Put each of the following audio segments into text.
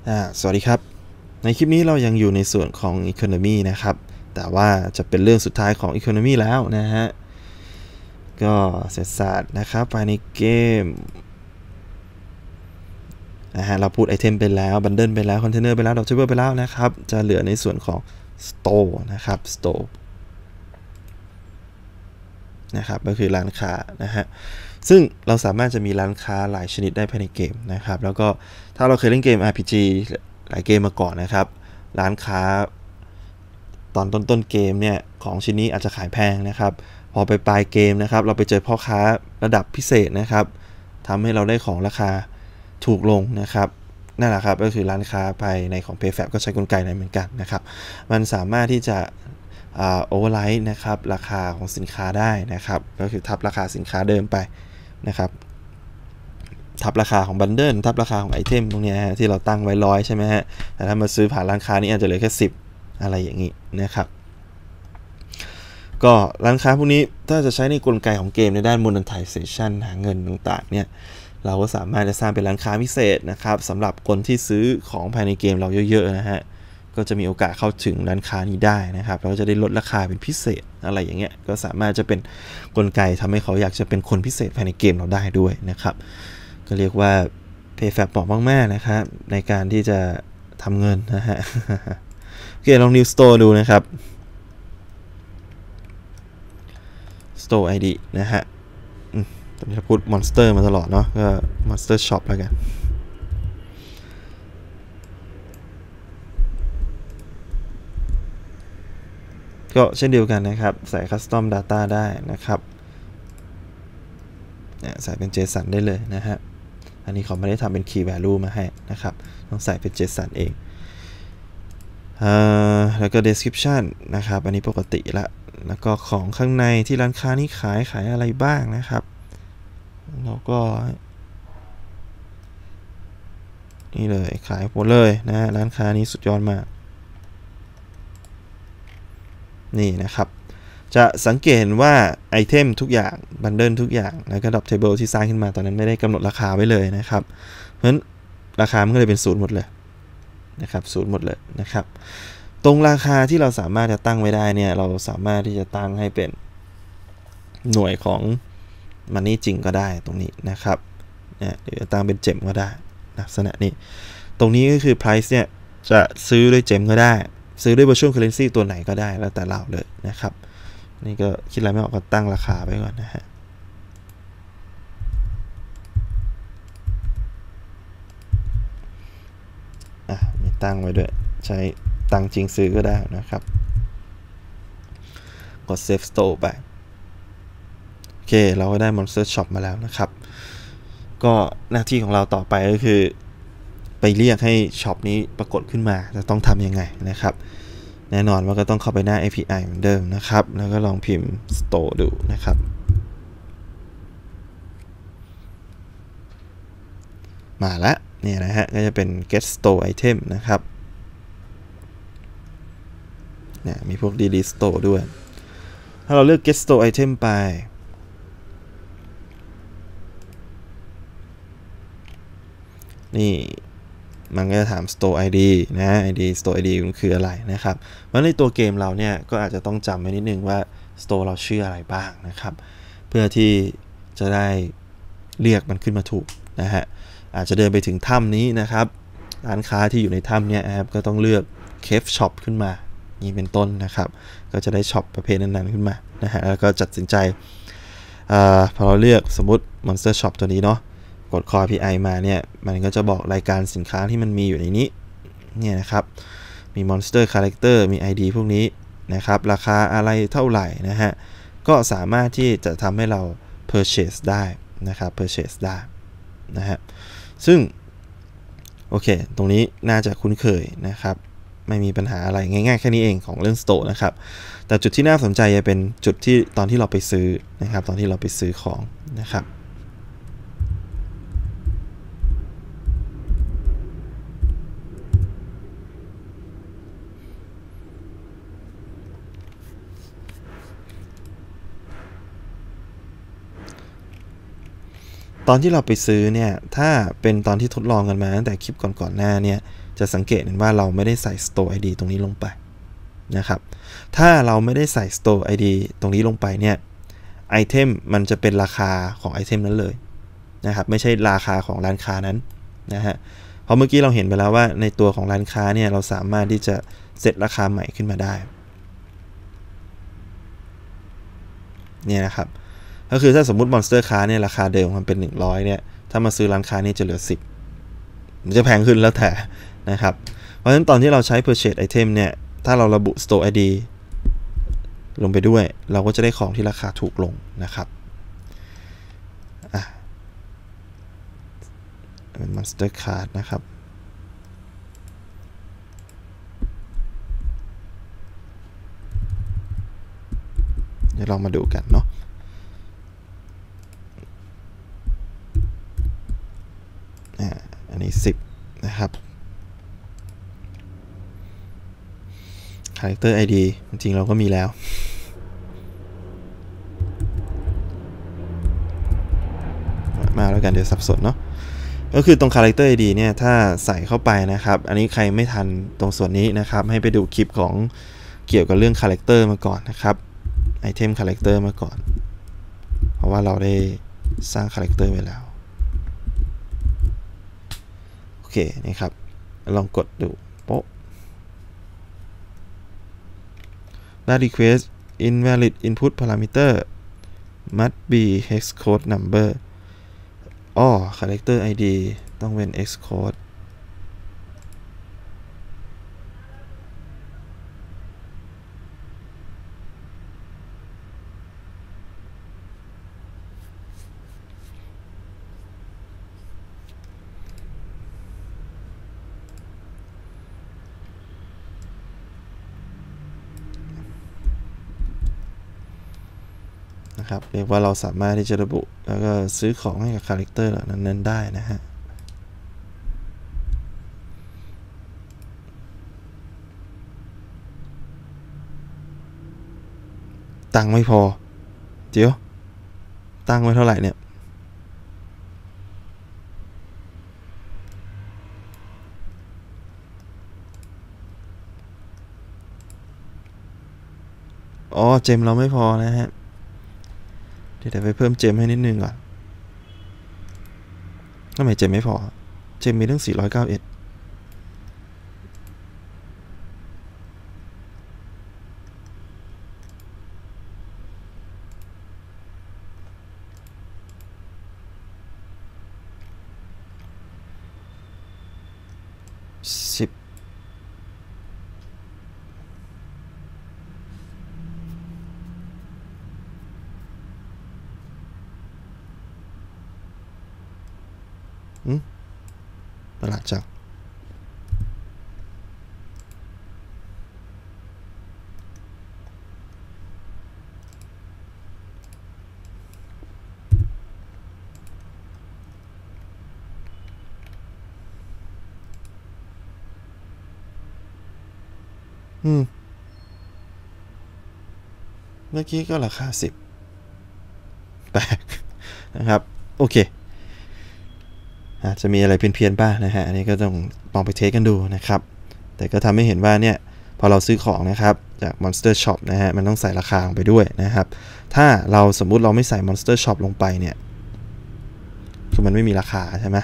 สวัสดีครับในคลิปนี้เรายังอยู่ในส่วนของ Economy นะครับแต่ว่าจะเป็นเรื่องสุดท้ายของ Economy แล้วนะฮะก็เสร็จสับนะครับภายในเกมนะฮะเราพูดไอเทมไปแล้วบันเดิลไปแล้วคอนเทนเนอร์ไปแล้วดอกเทเบิลไปแล้วนะครับจะเหลือในส่วนของ Store นะครับ Store นะครับก็คือร้านค้านะฮะซึ่งเราสามารถจะมีร้านค้าหลายชนิดได้ภายในเกมนะครับแล้วก็ถ้าเราเคยเล่นเกม RPG หลายเกมมาก่อนนะครับร้านค้าตอนต้นเกมเนี่ยของชิ้นนี้อาจจะขายแพงนะครับพอไปปลายเกมนะครับเราไปเจอพ่อค้าระดับพิเศษนะครับทำให้เราได้ของราคาถูกลงนะครับนั่นแหละครับก็คือร้านค้าภายในของ PayFab ก็ใช้กลไกนั้นเหมือนกันนะครับมันสามารถที่จะโอเวอร์ไลท์นะครับราคาของสินค้าได้นะครับก็คือทับราคาสินค้าเดิมไปนะครับทับราคาของบันเดิลทับราคาของไอเทมตรงนี้ที่เราตั้งไว้100ใช่ไหมฮะแต่ถ้ามาซื้อผ่านร้านค้านี้อาจจะเหลือแค่10อะไรอย่างนี้นะครับก็ร้านค้าพวกนี้ถ้าจะใช้ในกลไกของเกมในด้าน monetization หาเงินต่างๆเนี่ยเราก็สามารถจะสร้างเป็นร้านค้าพิเศษนะครับสำหรับคนที่ซื้อของภายในเกมเราเยอะๆนะฮะก็จะมีโอกาสเข้าถึงร้านค้านี้ได้นะครับเราจะได้ลดราคาเป็นพิเศษอะไรอย่างเงี้ยก็สามารถจะเป็นกลไกทำให้เขาอยากจะเป็นคนพิเศษภายในเกมเราได้ด้วยนะครับก็เรียกว่า PayFab เหมาะมากๆนะครับในการที่จะทำเงินนะฮะโอเคลอง New Store ดูนะครับ Store ID นะฮะตอนนี้พูด Monster มาตลอดเนาะก็ Monster Shop แล้วกันก็เช่นเดียวกันนะครับใส่ Custom Data ได้นะครับใส่เป็น JSON ได้เลยนะฮะอันนี้เขาไม่ได้ทำเป็น Key Value มาให้นะครับต้องใส่เป็น JSON เองแล้วก็ description นะครับอันนี้ปกติละแล้วก็ของข้างในที่ร้านค้านี้ขายอะไรบ้างนะครับแล้วก็นี่เลยขายหมดเลยนะร้านค้านี้สุดยอดมากนี่นะครับจะสังเกตเห็นว่าไอเทมทุกอย่างบันเดิลทุกอย่างแล้วก็ดรอปเทเบิลที่สร้างขึ้นมาตอนนั้นไม่ได้กำหนดราคาไว้เลยนะครับเพราะฉะนั้นราคามันก็เลยเป็นศูนย์หมดเลยนะครับศูนย์หมดเลยนะครับตรงราคาที่เราสามารถจะตั้งไว้ได้เนี่ยเราสามารถที่จะตั้งให้เป็นหน่วยของมันนี่จริงก็ได้ตรงนี้นะครับหรือตั้งเป็นเจมก็ได้ลักษณะนี้ตรงนี้ก็คือ price เนี่ยจะซื้อด้วยเจมก็ได้ซื้อด้วย virtual currency ตัวไหนก็ได้แล้วแต่เราเลยนะครับนี่ก็คิดอะไรไม่ออกก็ตั้งราคาไปก่อนนะฮะมีตั้งไว้ด้วยใช้ตังจริงซื้อก็ได้นะครับกด save store ไปโอเคเราก็ได้ monster shop มาแล้วนะครับก็หน้าที่ของเราต่อไปก็คือไปเรียกให้ช็อปนี้ปรากฏขึ้นมาจะต้องทำยังไงนะครับแน่นอนว่าก็ต้องเข้าไปหน้า API เหมือนเดิมนะครับแล้วก็ลองพิมพ์ store ดูนะครับมาแล้วเนี่ยนะฮะก็จะเป็น get store item นะครับเนี่ยมีพวก delete store ด้วยถ้าเราเลือก get store item ไปนี่มันก็จะถาม store ID นะ ID store ID มันคืออะไรนะครับเพราะในตัวเกมเราเนี่ยก็อาจจะต้องจำไว้นิดนึงว่า store เราชื่ออะไรบ้างนะครับเพื่อที่จะได้เรียกมันขึ้นมาถูกนะฮะอาจจะเดินไปถึงถ้ำนี้นะครับร้านค้าที่อยู่ในถ้ำเนี่ยครับก็ต้องเลือก Cave Shop ขึ้นมานี่เป็นต้นนะครับก็จะได้ช็อปประเภทนั้นๆขึ้นมานะฮะแล้วก็จัดสินใจพอเราเลือกสมมติ Monster Shop ตัวนี้เนาะกด Core API มาเนี่ยมันก็จะบอกรายการสินค้าที่มันมีอยู่ในนี้เนี่ยนะครับมี Monster Character มี ID พวกนี้นะครับราคาอะไรเท่าไหร่นะฮะก็สามารถที่จะทำให้เรา purchase ได้นะครับ purchase ได้นะฮะซึ่งโอเคตรงนี้น่าจะคุ้นเคยนะครับไม่มีปัญหาอะไรง่ายๆแค่นี้เองของเรื่อง Store นะครับแต่จุดที่น่าสนใจจะเป็นจุดที่ตอนที่เราไปซื้อนะครับตอนที่เราไปซื้อของนะครับตอนที่เราไปซื้อเนี่ยถ้าเป็นตอนที่ทดลองกันมาตั้งแต่คลิปก่อนๆหน้าเนี่ยจะสังเกตเห็นว่าเราไม่ได้ใส่ Store ID ตรงนี้ลงไปนะครับถ้าเราไม่ได้ใส่ Store ID ตรงนี้ลงไปเนี่ยไอเทมมันจะเป็นราคาของไอเทมนั้นเลยนะครับไม่ใช่ราคาของร้านค้านั้นนะฮะเพราะเมื่อกี้เราเห็นไปแล้วว่าในตัวของร้านค้าเนี่ยเราสามารถที่จะเซตราคาใหม่ขึ้นมาได้เนี่ยนะครับก็คือถ้าสมมุติ Monster Card เนี่ยราคาเดิมมันเป็น100เนี่ยถ้ามาซื้อร้านค้านี่จะเหลือ10มันจะแพงขึ้นแล้วแต่นะครับเพราะฉะนั้นตอนที่เราใช้ Purchase Item เนี่ยถ้าเราระบุ Store ID ลงไปด้วยเราก็จะได้ของที่ราคาถูกลงนะครับเป็น Monster Card นะครับเดี๋ยวลองมาดูกันเนาะอันนี้10นะครับ Character ID จริงๆเราก็มีแล้วมาแล้วกันเดี๋ยวสับสนเนาะก็คือตรง Character ID เนี่ยถ้าใส่เข้าไปนะครับอันนี้ใครไม่ทันตรงส่วนนี้นะครับให้ไปดูคลิปของเกี่ยวกับเรื่อง Character มาก่อนนะครับ Item Character มาก่อนเพราะว่าเราได้สร้าง Character ไว้แล้วโอเคนี่ครับลองกดดูโป๊ะ That request invalid input parameter must be hex code number Character ID ต้องเป็น hex code นะครับเรียกว่าเราสามารถที่จะระบุแล้วก็ซื้อของให้กับคาแรคเตอร์เหล่านั้นได้นะฮะตังค์ไม่พอเดี๋ยวตังค์ไว้เท่าไหร่เนี่ยเจมเราไม่พอนะฮะเดี๋ยวไปเพิ่มเจมให้นิดนึงก่อนทำไมเจมไม่พอเจมมีตั้ง491ประหลาดจังเมื่อกี้ก็ราคา10แปลกนะครับโอเคอาจจะมีอะไรเพี้ยนๆบ้างนะฮะอันนี้ก็ต้องลองไปเทสกันดูนะครับแต่ก็ทำให้เห็นว่าเนี่ยพอเราซื้อของนะครับจาก Monster Shop นะฮะมันต้องใส่ราคาลงไปด้วยนะครับถ้าเราสมมุติเราไม่ใส่ Monster Shop ลงไปเนี่ยคือมันไม่มีราคาใช่ไหม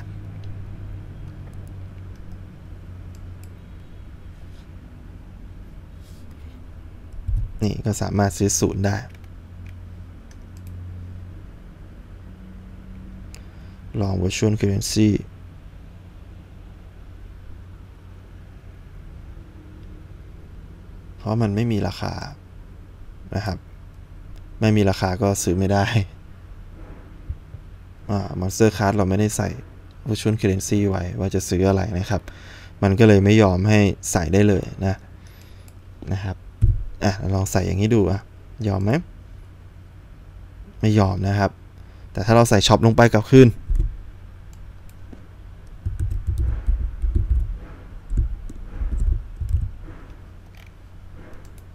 นี่ก็สามารถซื้อ0ได้ลอง Virtual Currency เพราะมันไม่มีราคานะครับไม่มีราคาก็ซื้อไม่ได้Monster Card เราไม่ได้ใส่ Virtual Currency ไว้ว่าจะซื้ออะไรนะครับมันก็เลยไม่ยอมให้ใส่ได้เลยนะครับลองใส่อย่างนี้ดูยอมไหมไม่ยอมนะครับแต่ถ้าเราใส่ช็อปลงไปกลับคืน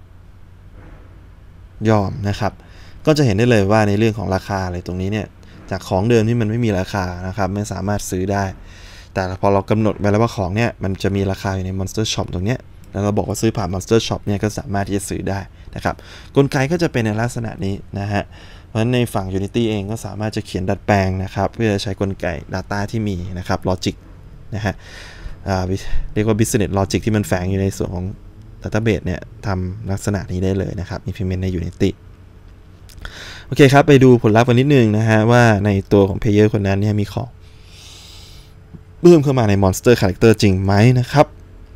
ยอมนะครับก็จะเห็นได้เลยว่าในเรื่องของราคาอะไรตรงนี้เนี่ยจจากของเดิมที่มันไม่มีราคานะครับไม่สามารถซื้อได้แต่พอเรากำหนดไว้แล้วว่าของเนี่ยมันจะมีราคาอยู่ใน Monster Shop ตรงเนี้ยแล้วเราบอกว่าซื้อผ่าน Monster Shop เนี่ยก็สามารถที่จะซื้อได้นะครับกลไกก็จะเป็นในลักษณะนี้นะฮะเพราะฉะนั้นในฝั่ง Unity เองก็สามารถจะเขียนดัดแปลงนะครับเพื่อใช้กลไก Data ที่มีนะครับ Logic นะฮะเรียกว่า Business Logic ที่มันแฝงอยู่ในส่วนของ Database เนี่ยทำลักษณะนี้ได้เลยนะครับ Implement ใน Unity โอเคครับไปดูผลลัพธ์กันนิดนึงนะฮะว่าในตัวของ Player คนนั้นเนี่ยมีของเพิ่มเข้ามาใน Monster Character จริงไหมนะครับ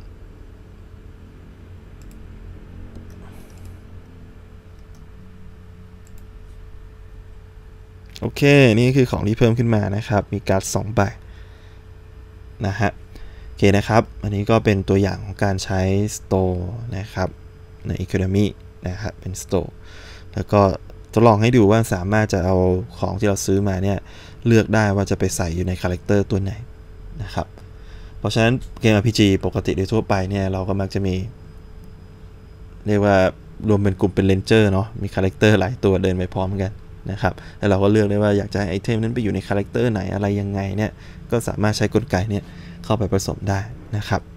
โอเคนี่คือของที่เพิ่มขึ้นมานะครับมีการ์ด2ใบนะฮะโอเคนะครับอันนี้ก็เป็นตัวอย่างของการใช้ Store นะครับใน Economy นะครับเป็น Store แล้วก็ทดลองให้ดูว่าสามารถจะเอาของที่เราซื้อมาเนี่ยเลือกได้ว่าจะไปใส่อยู่ในคาแรคเตอร์ตัวไหนนะครับเพราะฉะนั้นเกม RPG ปกติโดยทั่วไปเนี่ยเราก็มักจะมีเรียกว่ารวมเป็นกลุ่มเป็นเลนเจอร์เนาะมีคาแรคเตอร์หลายตัวเดินไปพร้อมกันนะครับแล้วเราก็เลือกได้ว่าอยากจะให้ไอเทมนั้นไปอยู่ในคาแรคเตอร์ไหนอะไรยังไงเนี่ยก็สามารถใช้กลไกเนี่ยเข้าไปผสมได้นะครับ